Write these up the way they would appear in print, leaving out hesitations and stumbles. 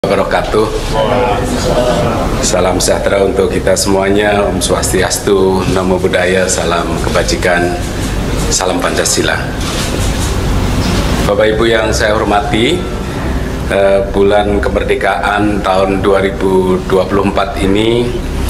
Wabarakatuh. Salam sejahtera untuk kita semuanya. Om Swastiastu, Namo Buddhaya, salam kebajikan, salam Pancasila. Bapak Ibu yang saya hormati, bulan kemerdekaan tahun 2024 ini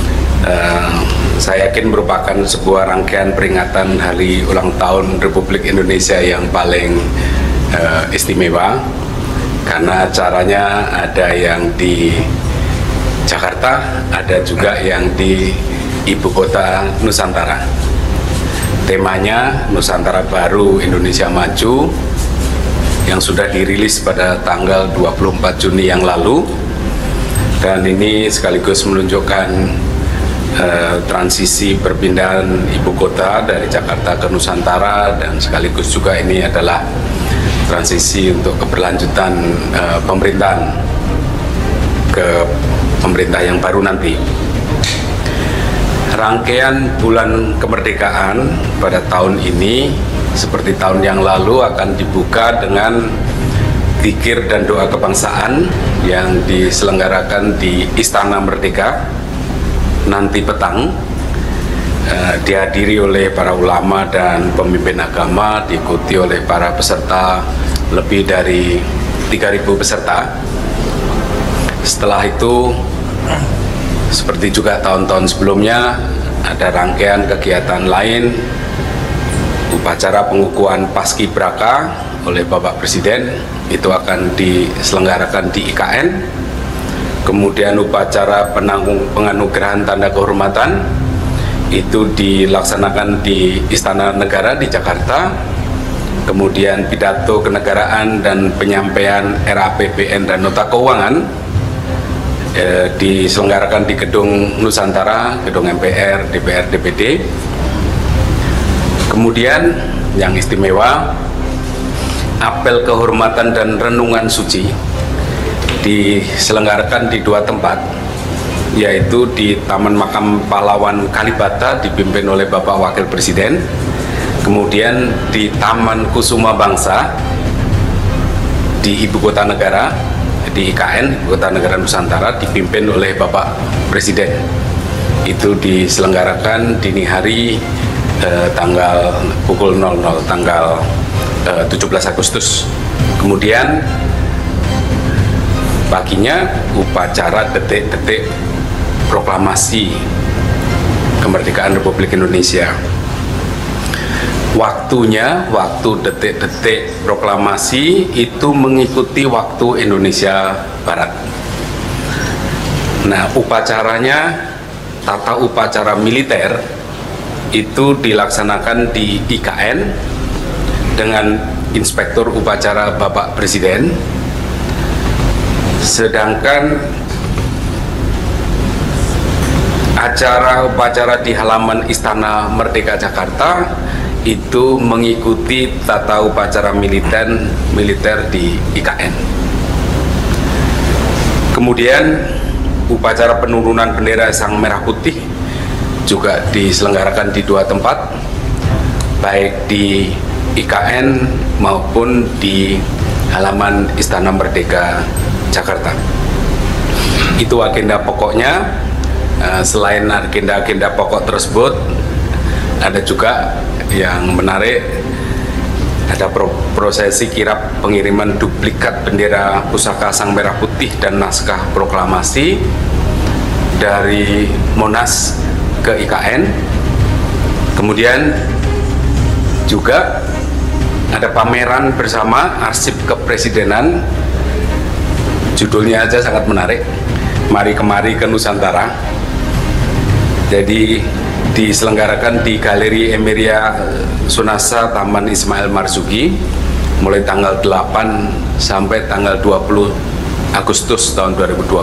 saya yakin merupakan sebuah rangkaian peringatan hari ulang tahun Republik Indonesia yang paling istimewa, karena acaranya ada yang di Jakarta, ada juga yang di Ibu Kota Nusantara. Temanya Nusantara Baru Indonesia Maju, yang sudah dirilis pada tanggal 24 Juni yang lalu, dan ini sekaligus menunjukkan transisi perpindahan ibu kota dari Jakarta ke Nusantara, dan sekaligus juga ini adalah transisi untuk keberlanjutan pemerintahan ke pemerintah yang baru nanti. Rangkaian bulan kemerdekaan pada tahun ini seperti tahun yang lalu akan dibuka dengan zikir dan doa kebangsaan yang diselenggarakan di Istana Merdeka nanti petang, dihadiri oleh para ulama dan pemimpin agama, diikuti oleh para peserta lebih dari 3.000 peserta. Setelah itu, seperti juga tahun-tahun sebelumnya, ada rangkaian kegiatan lain, upacara pengukuhan Paskibraka oleh Bapak Presiden, itu akan diselenggarakan di IKN. Kemudian upacara penganugerahan tanda kehormatan itu dilaksanakan di Istana Negara di Jakarta. Kemudian pidato kenegaraan dan penyampaian RAPBN dan nota keuangan diselenggarakan di Gedung Nusantara, Gedung MPR, DPR, DPD. Kemudian yang istimewa, apel kehormatan dan renungan suci diselenggarakan di dua tempat, yaitu di Taman Makam Pahlawan Kalibata dipimpin oleh Bapak Wakil Presiden, kemudian di Taman Kusuma Bangsa di Ibu Kota Negara, di IKN, Ibu Kota Negara Nusantara, dipimpin oleh Bapak Presiden. Itu diselenggarakan dini hari tanggal pukul 00, tanggal 17 Agustus. Kemudian paginya upacara detik-detik proklamasi kemerdekaan Republik Indonesia. Waktunya, waktu detik-detik proklamasi itu mengikuti waktu Indonesia Barat. Nah, upacaranya, tata upacara militer itu dilaksanakan di IKN dengan Inspektur Upacara Bapak Presiden. Sedangkan acara upacara di halaman Istana Merdeka Jakarta itu mengikuti tata upacara militer di IKN. Kemudian upacara penurunan bendera Sang Merah Putih juga diselenggarakan di dua tempat, baik di IKN maupun di halaman Istana Merdeka Jakarta. Itu agenda pokoknya. Selain agenda-agenda pokok tersebut, ada juga yang menarik, ada prosesi kirap pengiriman duplikat bendera pusaka Sang Merah Putih dan naskah proklamasi dari Monas ke IKN. Kemudian juga ada pameran bersama arsip kepresidenan. Judulnya aja sangat menarik, Mari Kemari ke Nusantara. Jadi diselenggarakan di Galeri Emeria Sunasa Taman Ismail Marzuki mulai tanggal 8 sampai tanggal 20 Agustus tahun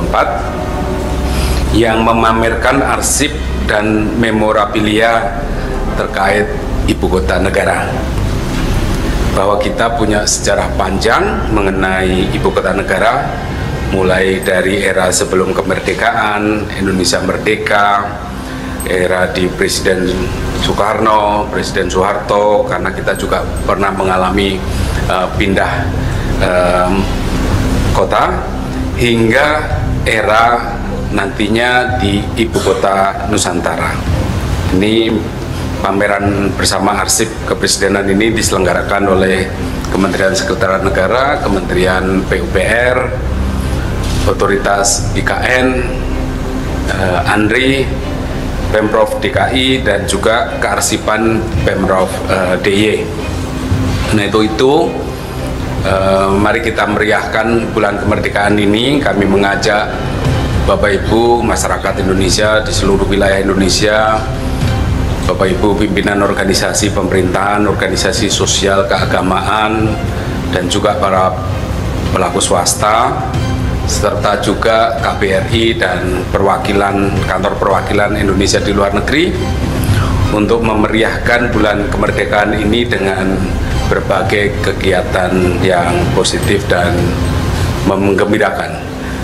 2024, yang memamerkan arsip dan memorabilia terkait ibu kota negara. Bahwa kita punya sejarah panjang mengenai ibu kota negara, mulai dari era sebelum kemerdekaan, Indonesia merdeka, era di Presiden Soekarno, Presiden Soeharto, karena kita juga pernah mengalami pindah kota, hingga era nantinya di Ibu Kota Nusantara. Ini pameran bersama arsip kepresidenan ini diselenggarakan oleh Kementerian Sekretariat Negara, Kementerian PUPR, Otoritas IKN, ANRI, Pemprov DKI, dan juga kearsipan Pemprov DIY. Nah itu mari kita meriahkan bulan kemerdekaan ini. Kami mengajak Bapak Ibu masyarakat Indonesia di seluruh wilayah Indonesia, Bapak Ibu pimpinan organisasi pemerintahan, organisasi sosial keagamaan, dan juga para pelaku swasta, serta juga KBRI dan kantor perwakilan Indonesia di luar negeri untuk memeriahkan bulan kemerdekaan ini dengan berbagai kegiatan yang positif dan menggembirakan.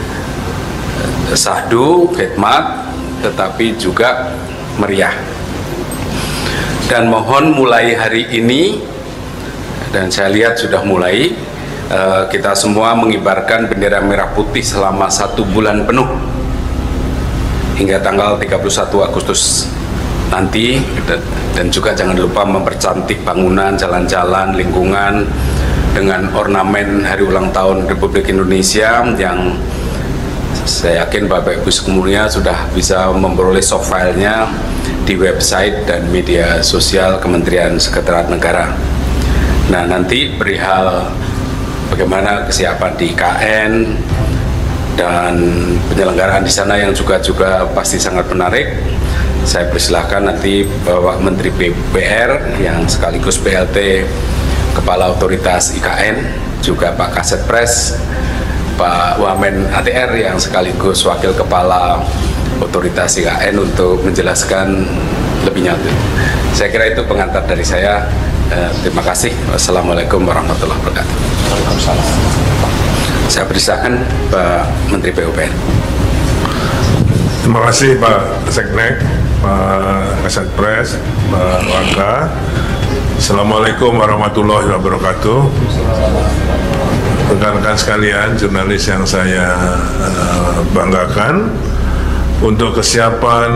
Sahdu, khidmat, tetapi juga meriah. Dan mohon mulai hari ini, dan saya lihat sudah mulai, kita semua mengibarkan bendera merah putih selama 1 bulan penuh hingga tanggal 31 Agustus nanti, dan juga jangan lupa mempercantik bangunan, jalan-jalan, lingkungan dengan ornamen hari ulang tahun Republik Indonesia yang saya yakin Bapak Ibu semuanya sudah bisa memperoleh soft filenya di website dan media sosial Kementerian Sekretariat Negara. Nah, nanti perihal bagaimana kesiapan di IKN dan penyelenggaraan di sana yang juga pasti sangat menarik. Saya persilahkan nanti Bapak Menteri PUPR yang sekaligus PLT Kepala Otoritas IKN, juga Pak Kasetpres, Pak Wamen ATR yang sekaligus Wakil Kepala Otoritas IKN untuk menjelaskan lebih lanjut. Saya kira itu pengantar dari saya. Terima kasih. Wassalamualaikum warahmatullahi wabarakatuh. Saya persilahkan Pak Menteri PUPR. Terima kasih Pak Seknek, Pak Kasetpres, Pak Waka. Assalamualaikum warahmatullahi wabarakatuh. Rekan-rekan sekalian, jurnalis yang saya banggakan, untuk kesiapan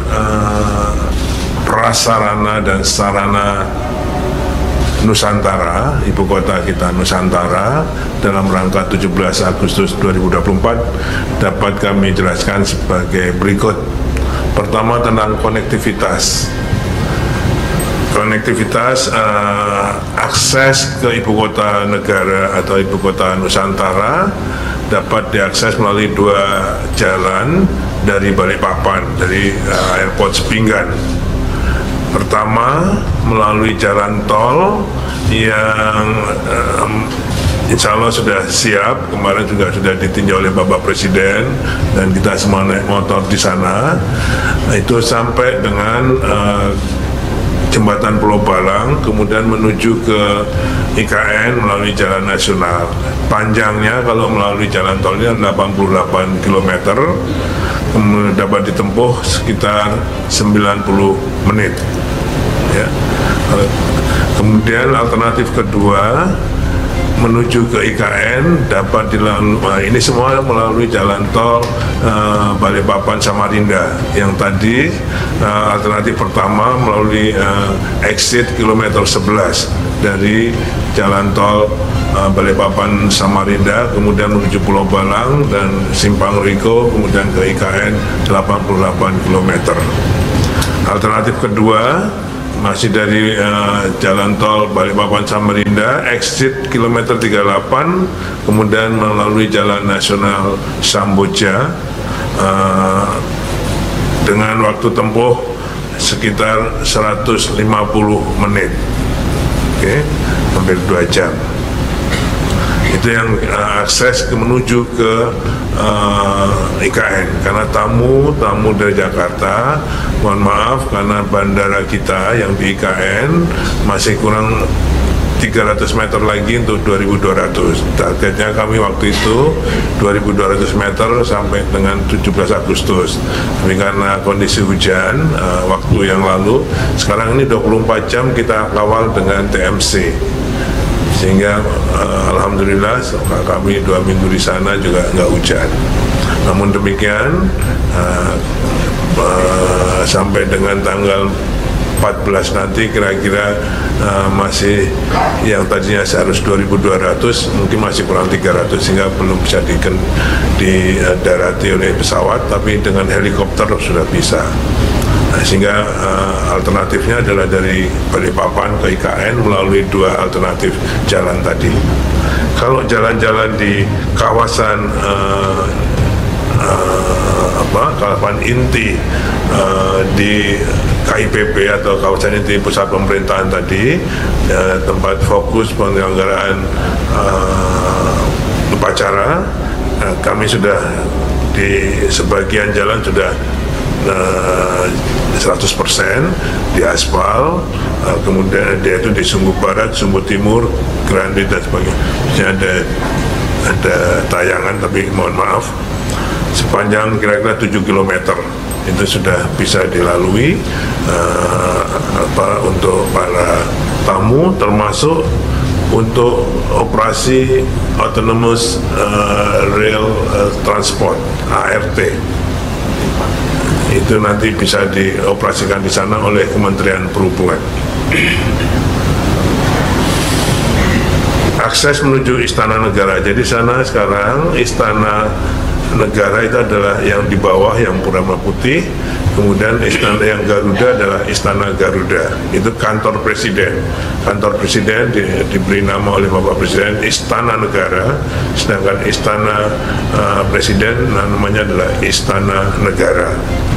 prasarana dan sarana Nusantara, ibu kota kita Nusantara, dalam rangka 17 Agustus 2024 dapat kami jelaskan sebagai berikut. Pertama, tentang konektivitas. Konektivitas, akses ke ibu kota negara atau ibu kota Nusantara dapat diakses melalui 2 jalan dari Balikpapan, dari Airport Sepinggan. Pertama, melalui jalan tol yang insya Allah sudah siap, kemarin juga sudah ditinjau oleh Bapak Presiden dan kita semua naik motor di sana. Itu sampai dengan Jembatan Pulau Balang, kemudian menuju ke IKN melalui jalan nasional. Panjangnya kalau melalui jalan tolnya 88 km, kemudian dapat ditempuh sekitar 90 menit. Ya. Kemudian alternatif kedua, menuju ke IKN dapat dilalui, ini semua melalui jalan tol Balikpapan Samarinda. Yang tadi alternatif pertama melalui exit kilometer 11 dari jalan tol Balikpapan Samarinda, kemudian menuju Pulau Balang dan Simpang Riko, kemudian ke IKN 88 km. Alternatif kedua masih dari jalan tol Balikpapan Samarinda, exit kilometer 38, kemudian melalui jalan nasional Samboja dengan waktu tempuh sekitar 150 menit, oke, hampir 2 jam. Itu yang akses menuju ke IKN. Karena tamu dari Jakarta, mohon maaf karena bandara kita yang di IKN masih kurang 300 meter lagi untuk 2200. Targetnya kami waktu itu 2200 meter sampai dengan 17 Agustus. Tapi karena kondisi hujan waktu yang lalu, sekarang ini 24 jam kita kawal dengan TMC. sehingga alhamdulillah kami 2 minggu di sana juga nggak hujan. Namun demikian sampai dengan tanggal 14 nanti kira-kira masih yang tadinya seharus 2.200 mungkin masih kurang 300 sehingga belum bisa didarati oleh pesawat, tapi dengan helikopter sudah bisa. Sehingga alternatifnya adalah dari Balikpapan ke IKN melalui 2 alternatif jalan tadi. Kalau jalan-jalan di kawasan kawasan inti di KIPP atau kawasan inti pusat pemerintahan tadi, tempat fokus penyelenggaraan upacara, kami sudah di sebagian jalan sudah 100% di aspal, kemudian dia itu di Sumbu Barat, Sumbu Timur, Grandi dan sebagainya. Ada tayangan, tapi mohon maaf, sepanjang kira-kira 7 km itu sudah bisa dilalui untuk para tamu, termasuk untuk operasi autonomous rail transport ART. Itu nanti bisa dioperasikan di sana oleh Kementerian Perhubungan. Akses menuju Istana Negara. Jadi sana sekarang Istana Negara itu adalah yang di bawah, yang Purnama Putih. Kemudian istana yang Garuda adalah Istana Garuda. Itu kantor presiden. Kantor presiden diberi nama oleh Bapak Presiden Istana Negara. Sedangkan Istana Presiden namanya adalah Istana Negara.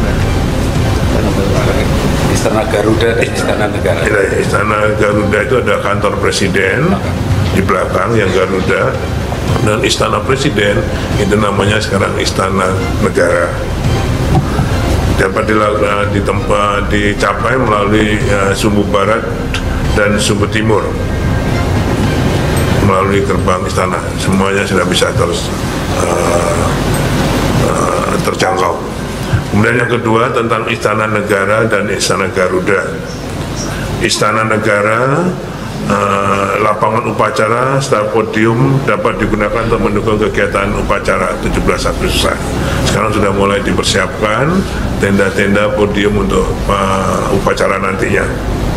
Istana Garuda dan Istana Negara. Istana Garuda itu ada kantor presiden di belakang yang Garuda, dan Istana Presiden itu namanya sekarang Istana Negara. Dapat dicapai melalui Sumbu Barat dan Sumbu Timur melalui gerbang istana. Semuanya sudah bisa terjangkau. Kemudian yang kedua tentang Istana Negara dan Istana Garuda. Istana Negara, lapangan upacara serta podium dapat digunakan untuk mendukung kegiatan upacara 17 Agustusan. Sekarang sudah mulai dipersiapkan tenda-tenda podium untuk upacara nantinya.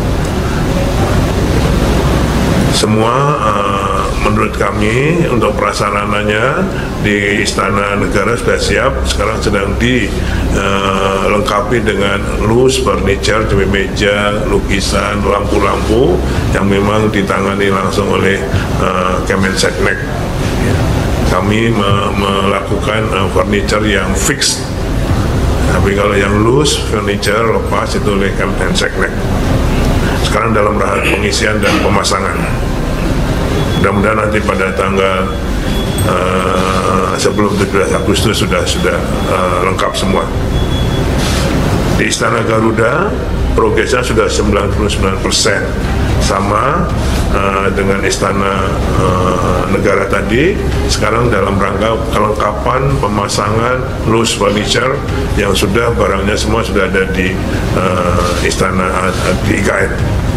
Semua menurut kami untuk prasarananya di Istana Negara sudah siap. Sekarang sedang dilengkapi dengan loose furniture, meja, lukisan, lampu-lampu yang memang ditangani langsung oleh Kemenseknek. Kami melakukan furniture yang fix, tapi kalau yang loose furniture lepas itu oleh Kemenseknek. Sekarang dalam tahap pengisian dan pemasangan. Mudah-mudahan nanti pada tanggal sebelum 17 Agustus sudah lengkap semua. Di Istana Garuda progresnya sudah 99%, sama dengan Istana Negara tadi. Sekarang dalam rangka kelengkapan pemasangan loose furniture yang sudah barangnya semua sudah ada di Istana di IKN.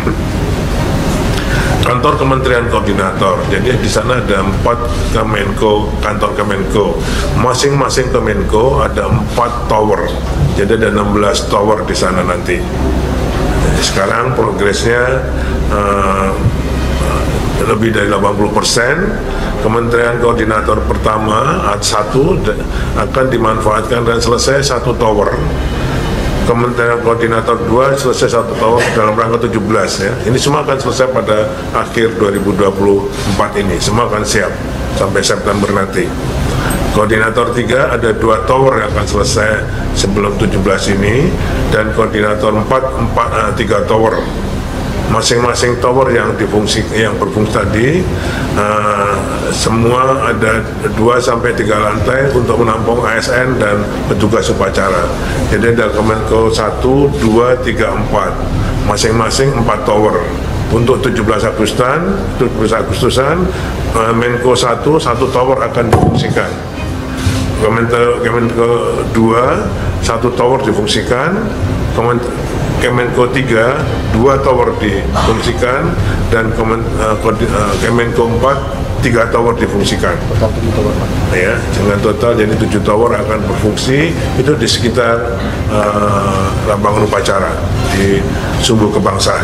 Kantor Kementerian Koordinator. Jadi di sana ada 4 Kemenko, kantor Kemenko. Masing-masing Kemenko ada 4 tower. Jadi ada 16 tower di sana nanti. Sekarang progresnya lebih dari 80%. Kementerian Koordinator pertama A1 akan dimanfaatkan dan selesai 1 tower. Kementerian Koordinator 2 selesai 1 tower dalam rangka 17 ya. Ini semua akan selesai pada akhir 2024 ini. Semua akan siap sampai September nanti. Koordinator 3 ada 2 tower yang akan selesai sebelum 17 ini, dan koordinator 3 tower. Masing-masing tower yang berfungsi tadi semua ada 2-3 lantai untuk menampung ASN dan petugas upacara. Jadi ada Kemenko 1, 2, 3, 4, masing-masing 4 tower. Untuk 17 Agustusan Menko 1 tower akan difungsikan Kemenko 2 1 tower difungsikan, Kemenko 3 2 tower difungsikan, dan Kemenko 4 3 tower difungsikan. Total 7 tower, Pak. Ya, dengan total jadi 7 tower akan berfungsi itu di sekitar lapangan upacara di Sumbu Kebangsaan.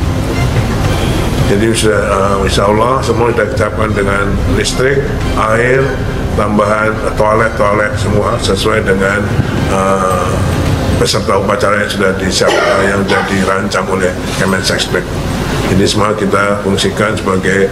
Jadi sudah insya Allah semua sudah dicapkan dengan listrik, air, tambahan toilet semua sesuai dengan peserta upacara yang sudah disiapkan, yang sudah dirancang oleh Kemensesnek. Jadi semua kita fungsikan sebagai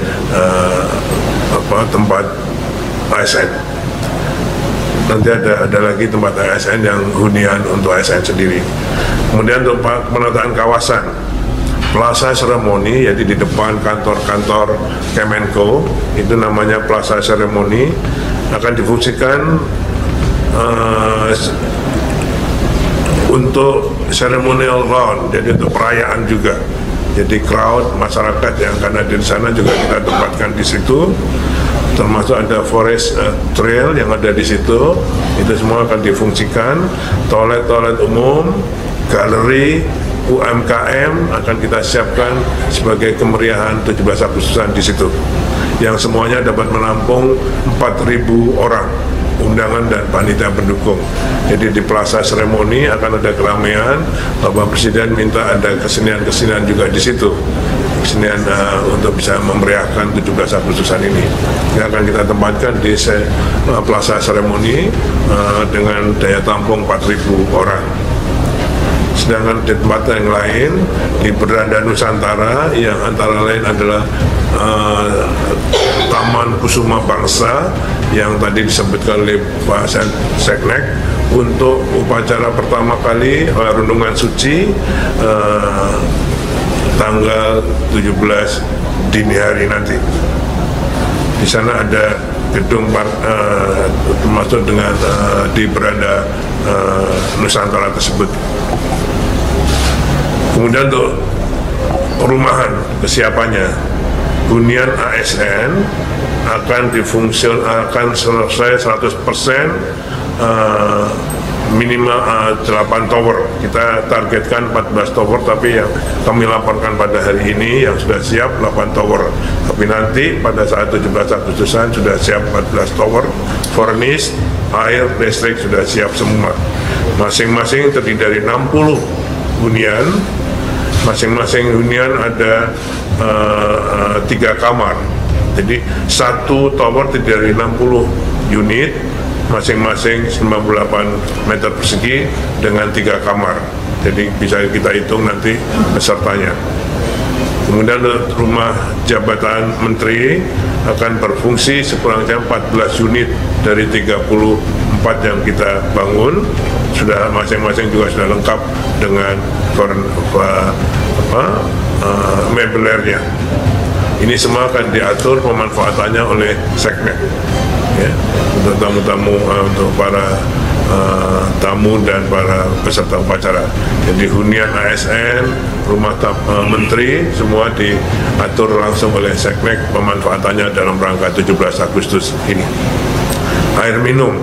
tempat ASN. Nanti ada lagi tempat ASN yang hunian untuk ASN sendiri. Kemudian untuk penataan kawasan, Plaza Seremoni, yaitu di depan kantor-kantor Kemenko, itu namanya Plaza Seremoni, akan difungsikan untuk ceremonial ground, jadi untuk perayaan juga. Jadi crowd masyarakat yang akan hadir di sana juga kita tempatkan di situ, termasuk ada forest trail yang ada di situ, itu semua akan difungsikan. Toilet umum, galeri, UMKM akan kita siapkan sebagai kemeriahan 17 Agustusan di situ, yang semuanya dapat menampung 4.000 orang undangan dan panitia pendukung. Jadi di Plaza Seremoni akan ada keramaian. Bapak Presiden minta ada kesenian juga di situ, kesenian untuk bisa memeriahkan 17 Agustusan ini. Yang akan kita tempatkan di Plaza Seremoni dengan daya tampung 4.000 orang. Sedangkan di tempat yang lain di Beranda Nusantara yang antara lain adalah Taman Kusuma Bangsa yang tadi disebutkan oleh Pak Seknek, untuk upacara pertama kali Rundungan Suci tanggal 17 dini hari nanti. Di sana ada gedung termasuk dengan di Beranda Nusantara tersebut. Kemudian untuk perumahan kesiapannya, hunian ASN akan selesai 100%, minimal 8 tower. Kita targetkan 14 tower, tapi yang kami laporkan pada hari ini yang sudah siap 8 tower. Tapi nanti pada saat 17 Agustusan sudah siap 14 tower, furnished, air, listrik sudah siap semua. Masing-masing terdiri dari 60 hunian. Masing-masing hunian ada 3 kamar. Jadi satu tower terdiri dari 60 unit, masing-masing 98 meter persegi dengan 3 kamar. Jadi bisa kita hitung nanti pesertanya. Kemudian rumah jabatan menteri akan berfungsi sekurang-kurangnya 14 unit dari 34 yang kita bangun. Sudah masing-masing juga sudah lengkap dengan mebelernya. Ini semua akan diatur pemanfaatannya oleh Seknek, ya, untuk tamu-tamu, untuk para tamu dan para peserta upacara. Jadi hunian ASN, rumah menteri semua diatur langsung oleh Seknek pemanfaatannya dalam rangka 17 Agustus ini. Air minum,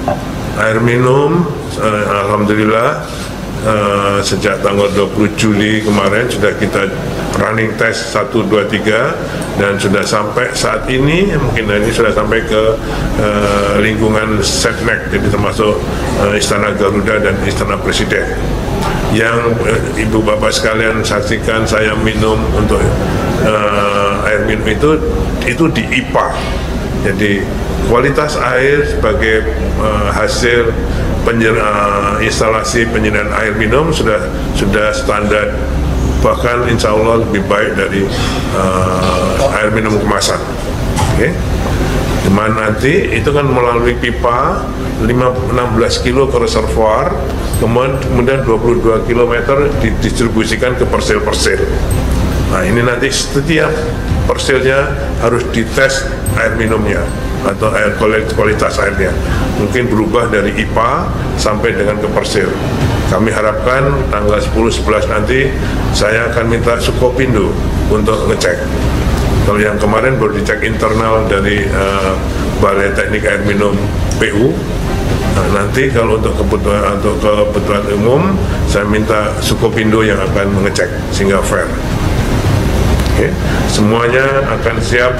alhamdulillah sejak tanggal 20 Juli kemarin sudah kita running test 1, 2, 3 dan sudah sampai saat ini, mungkin ini sudah sampai ke lingkungan Seknek, jadi termasuk Istana Garuda dan Istana Presiden. Yang ibu bapak sekalian saksikan saya minum untuk air minum itu di IPA. Jadi kualitas air sebagai hasil instalasi penyediaan air minum sudah standar, bahkan insya Allah lebih baik dari air minum kemasan. Okay. Dimana nanti itu kan melalui pipa 16 kilo ke reservoir, kemudian 22 km didistribusikan ke persil-persil. Nah ini nanti setiap persilnya harus dites air minumnya atau kualitas airnya. Mungkin berubah dari IPA sampai dengan ke persil. Kami harapkan tanggal 10-11 nanti saya akan minta Sukopindo untuk ngecek. Kalau yang kemarin baru dicek internal dari Balai Teknik Air Minum PU, Nah, nanti kalau untuk kebutuhan umum, saya minta Sukopindo yang akan mengecek sehingga fair. Okay. Semuanya akan siap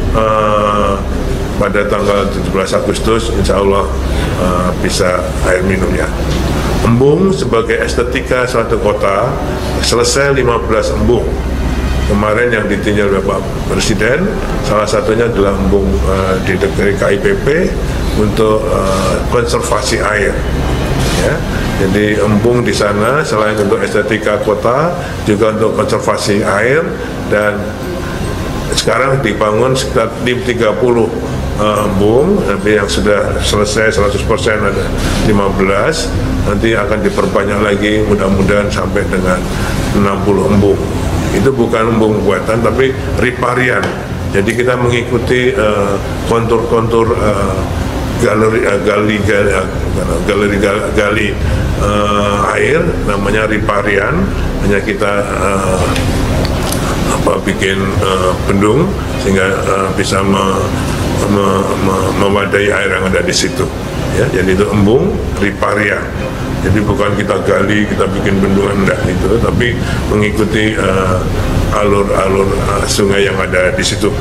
pada tanggal 17 Agustus, insya Allah bisa air minumnya. Embung sebagai estetika suatu kota, selesai 15 embung. Kemarin yang ditinjau oleh Pak Presiden, salah satunya adalah embung di KIPP untuk konservasi air. Ya. Jadi embung di sana selain untuk estetika kota, juga untuk konservasi air, dan sekarang dibangun sekitar 30 embung, tapi yang sudah selesai 100% ada 15, nanti akan diperbanyak lagi, mudah-mudahan sampai dengan 60 embung. Itu bukan embung buatan tapi riparian. Jadi kita mengikuti kontur-kontur gali air, namanya riparian. Hanya kita bikin bendung sehingga bisa mewadai air yang ada di situ. Ya, jadi itu embung riparian. Jadi bukan kita gali, kita bikin bendungan, enggak itu, tapi mengikuti alur-alur sungai yang ada di situ.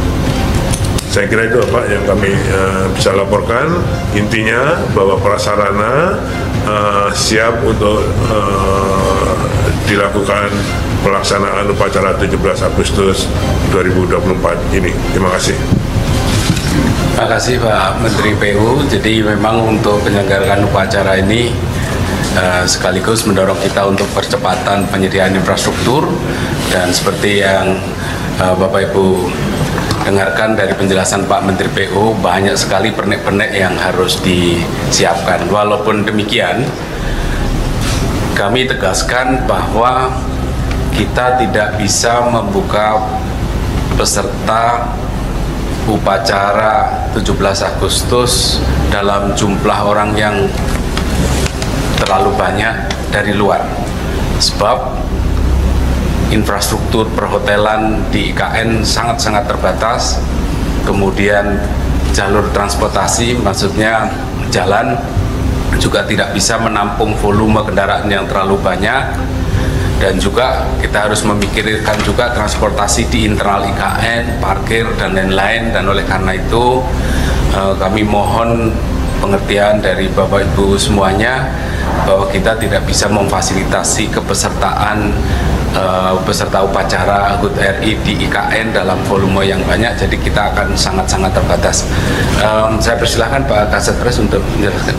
Saya kira itu Pak yang kami bisa laporkan. Intinya bahwa prasarana siap untuk dilakukan pelaksanaan upacara 17 Agustus 2024 ini. Terima kasih. Terima kasih Pak Menteri PU. Jadi memang untuk penyelenggaraan upacara ini sekaligus mendorong kita untuk percepatan penyediaan infrastruktur, dan seperti yang Bapak Ibu dengarkan dari penjelasan Pak Menteri PU, banyak sekali pernek-pernek yang harus disiapkan. Walaupun demikian, kami tegaskan bahwa kita tidak bisa membuka peserta upacara 17 Agustus dalam jumlah orang yang terlalu banyak dari luar, sebab infrastruktur perhotelan di IKN sangat-sangat terbatas, kemudian jalur transportasi, maksudnya jalan, juga tidak bisa menampung volume kendaraan yang terlalu banyak, dan juga kita harus memikirkan juga transportasi di internal IKN, parkir, dan lain-lain. Dan oleh karena itu kami mohon pengertian dari Bapak Ibu semuanya bahwa kita tidak bisa memfasilitasi kepesertaan peserta upacara HUT RI di IKN dalam volume yang banyak, jadi kita akan sangat-sangat terbatas. Saya persilahkan Pak Kasatpres untuk menjelaskan.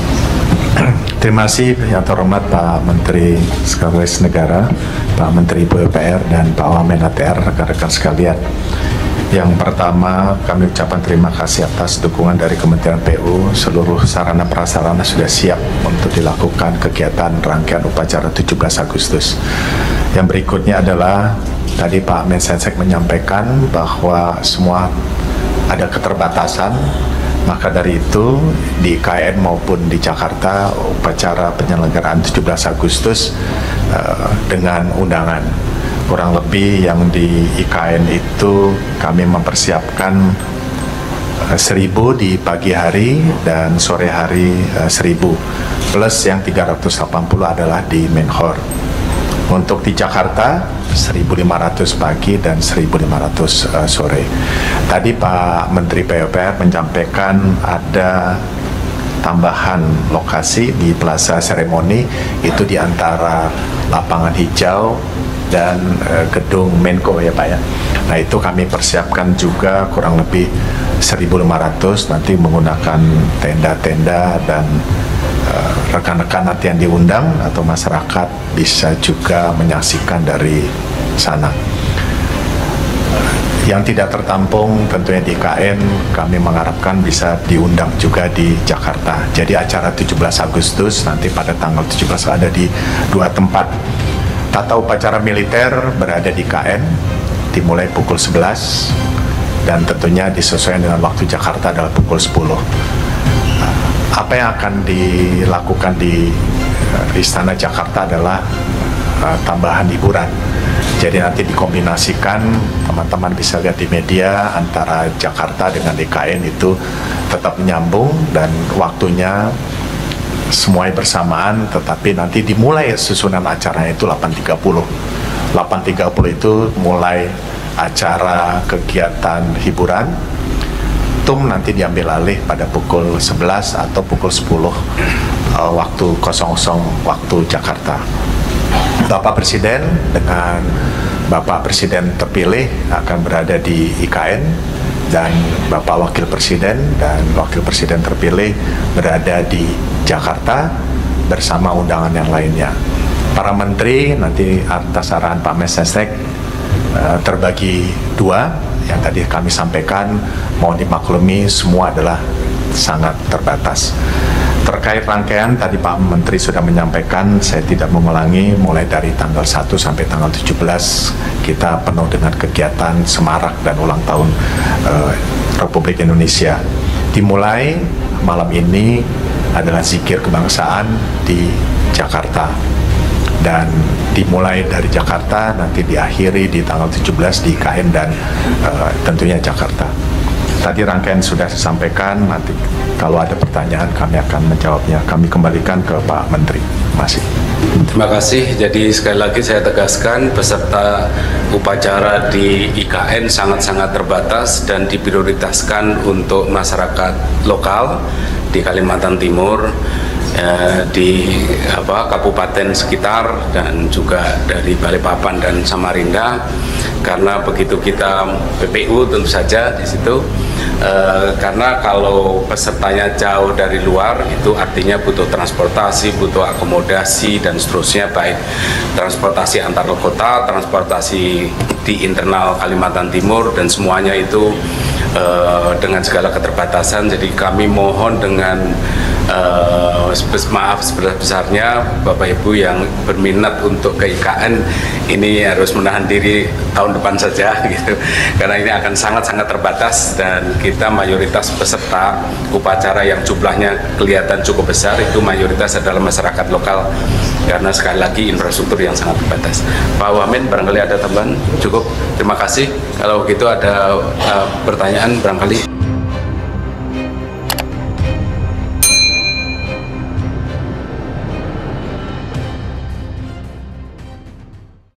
Terima kasih yang terhormat Pak Menteri Sekretaris Negara, Pak Menteri PUPR, dan Pak Wamen ATR, rekan-rekan sekalian. Yang pertama, kami ucapkan terima kasih atas dukungan dari Kementerian PU. Seluruh sarana prasarana sudah siap untuk dilakukan kegiatan rangkaian upacara 17 Agustus. Yang berikutnya adalah tadi Pak Mensesnek menyampaikan bahwa semua ada keterbatasan. Maka dari itu di IKN maupun di Jakarta upacara penyelenggaraan 17 Agustus dengan undangan. Kurang lebih yang di IKN itu kami mempersiapkan 1.000 di pagi hari dan sore hari 1.000, plus yang 380 adalah di Menhor. Untuk di Jakarta 1.500 pagi dan 1.500 sore. Tadi Pak Menteri PUPR menyampaikan ada tambahan lokasi di Plaza Seremoni, itu di antara lapangan hijau dan gedung Menko ya Pak ya. Nah itu kami persiapkan juga kurang lebih 1.500 nanti menggunakan tenda-tenda, dan rekan-rekan nanti yang diundang atau masyarakat bisa juga menyaksikan dari sana. Yang tidak tertampung tentunya di IKN kami mengharapkan bisa diundang juga di Jakarta. Jadi acara 17 Agustus nanti pada tanggal 17 ada di 2 tempat. Tata upacara militer berada di IKN dimulai pukul 11 dan tentunya disesuaikan dengan waktu Jakarta adalah pukul 10. Apa yang akan dilakukan di Istana Jakarta adalah tambahan hiburan. Jadi nanti dikombinasikan, teman-teman bisa lihat di media, antara Jakarta dengan DKN itu tetap menyambung, dan waktunya semuanya bersamaan, tetapi nanti dimulai susunan acaranya itu 8.30. 8.30 itu mulai acara kegiatan hiburan. TUM nanti diambil alih pada pukul 11 atau pukul 10 waktu 00 waktu Jakarta. Bapak Presiden dengan Bapak Presiden terpilih akan berada di IKN, dan Bapak Wakil Presiden dan Wakil Presiden terpilih berada di Jakarta bersama undangan yang lainnya. Para menteri nanti atas arahan Pak Mensesnek terbagi dua. Yang tadi kami sampaikan, mohon dimaklumi semua adalah sangat terbatas. Terkait rangkaian, tadi Pak Menteri sudah menyampaikan, saya tidak mengulangi, mulai dari tanggal 1 sampai tanggal 17 kita penuh dengan kegiatan semarak dan ulang tahun Republik Indonesia. Dimulai malam ini adalah zikir kebangsaan di Jakarta, dan dimulai dari Jakarta nanti diakhiri di tanggal 17 di IKN dan tentunya Jakarta. Tadi rangkaian sudah disampaikan, nanti kalau ada pertanyaan kami akan menjawabnya. Kami kembalikan ke Pak Menteri. Masih. Terima kasih. Jadi sekali lagi saya tegaskan, peserta upacara di IKN sangat-sangat terbatas dan diprioritaskan untuk masyarakat lokal di Kalimantan Timur, di kabupaten sekitar, dan juga dari Balikpapan dan Samarinda. Karena begitu kita PPU tentu saja di situ, karena kalau pesertanya jauh dari luar itu artinya butuh transportasi, butuh akomodasi dan seterusnya, baik transportasi antar kota, transportasi di internal Kalimantan Timur, dan semuanya itu dengan segala keterbatasan. Jadi kami mohon dengan maaf sebesar-besarnya Bapak Ibu yang berminat untuk ke IKN ini harus menahan diri tahun depan saja gitu, karena ini akan sangat-sangat terbatas, dan kita mayoritas peserta upacara yang jumlahnya kelihatan cukup besar itu mayoritas adalah masyarakat lokal, karena sekali lagi infrastruktur yang sangat terbatas. Pak Wamen, barangkali ada tambahan? Cukup, terima kasih. Kalau gitu ada pertanyaan barangkali.